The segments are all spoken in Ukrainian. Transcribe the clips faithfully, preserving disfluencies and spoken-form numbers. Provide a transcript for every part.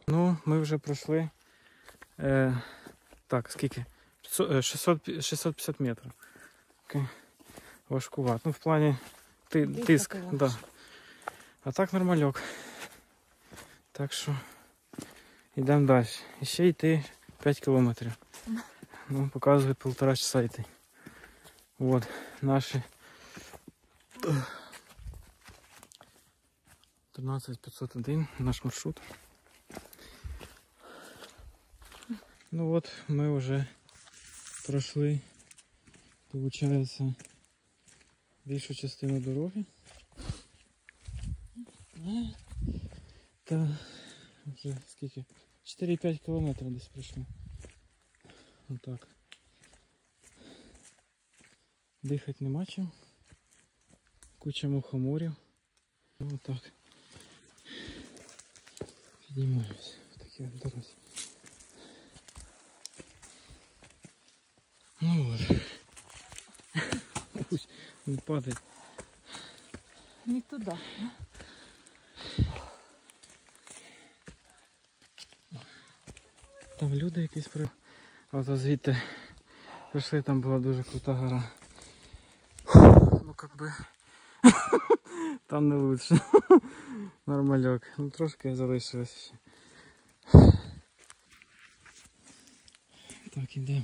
Ну, ми вже пройшли, е, так, скільки? шістсот п'ятдесят метрів. Окей. Важкувато. Ну, в плані ти, тиск. Да. А так нормальок. Так що йдемо далі. І ще йти п'ять кілометрів. Ну, показує півтора часа йти. Вот наші тринадцять п'ятсот один, наш маршрут. Ну от ми вже пройшли, виходить, більшу частину дороги. Та вже скільки? чотири-п'ять кілометрів десь пройшли. Отак. Дихати нема чим. Куча мухоморів. Отак. Піднімаємося в такі дорозі. Ну от. Не падай. Не туди. Там люди якісь при... Ото звідти прийшли, там була дуже крута гора. Ну как би там не лучше. Нормальок. Ну трошки залишилось ще. Так, ідемо.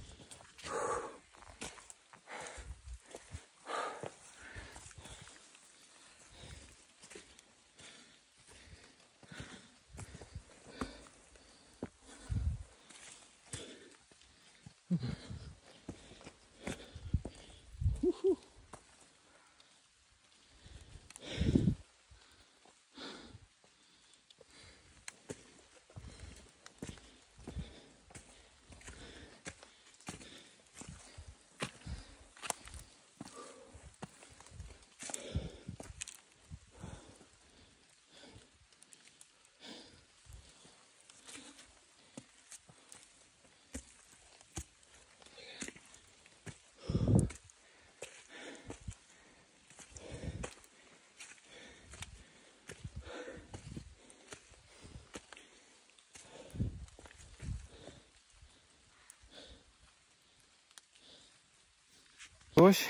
Ось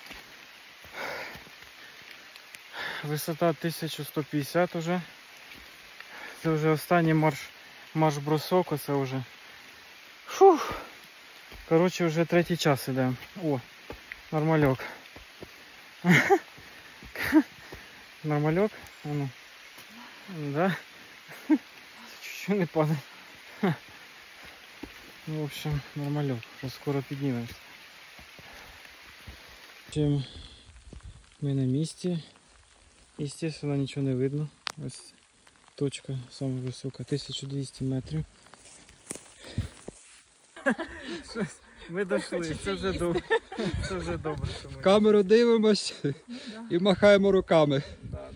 висота тисяча сто п'ятдесят уже. Це вже останній марш, марш-бросок, оце вже. Фух. Коротше, вже третій час ідемо. О, нормальок. Нормальок? Ну. Да? Чуть-чуть не падає. Ну, в общем, нормальок. Вже скоро піднімемося. Чим ми на місці. Естественно, нічого не видно. Ось точка сама висока, тисяча двісті метрів. Ми дійшли, це вже добре. Це вже добре, що ми. В камеру дивимось і махаємо руками. Да,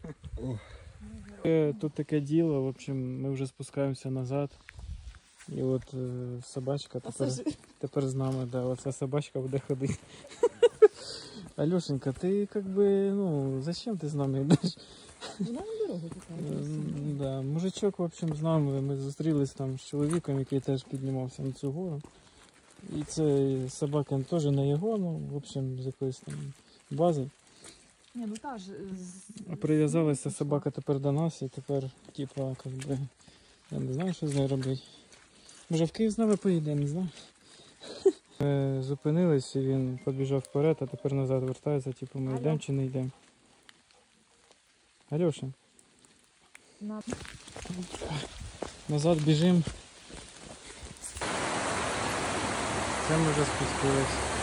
да. Тут таке діло, в общем, ми вже спускаємося назад. І от е, собачка тепер, тепер з нами, да, оця собачка буде ходити. Алешенька, ти как бы, ну, зачем ти з нами йдеш? Вона на дорогу така. Да, мужичок, в общем, з нами, ми зустрілись там з чоловіком, який теж піднімався на цю гору. І це собака теж не його, ну, в общем, з якоїсь там бази. Ні, ну та ж. А прив'язалася собака тепер до нас, і тепер, типа, как би, я не знаю, що з нею робити. Може в Київ з нами поїде, не знаю. Ми зупинились і він побіжав вперед, а тепер назад вертається, типу ми йдемо чи не йдемо. Алеша. На... Назад біжимо. Це ми вже спустились.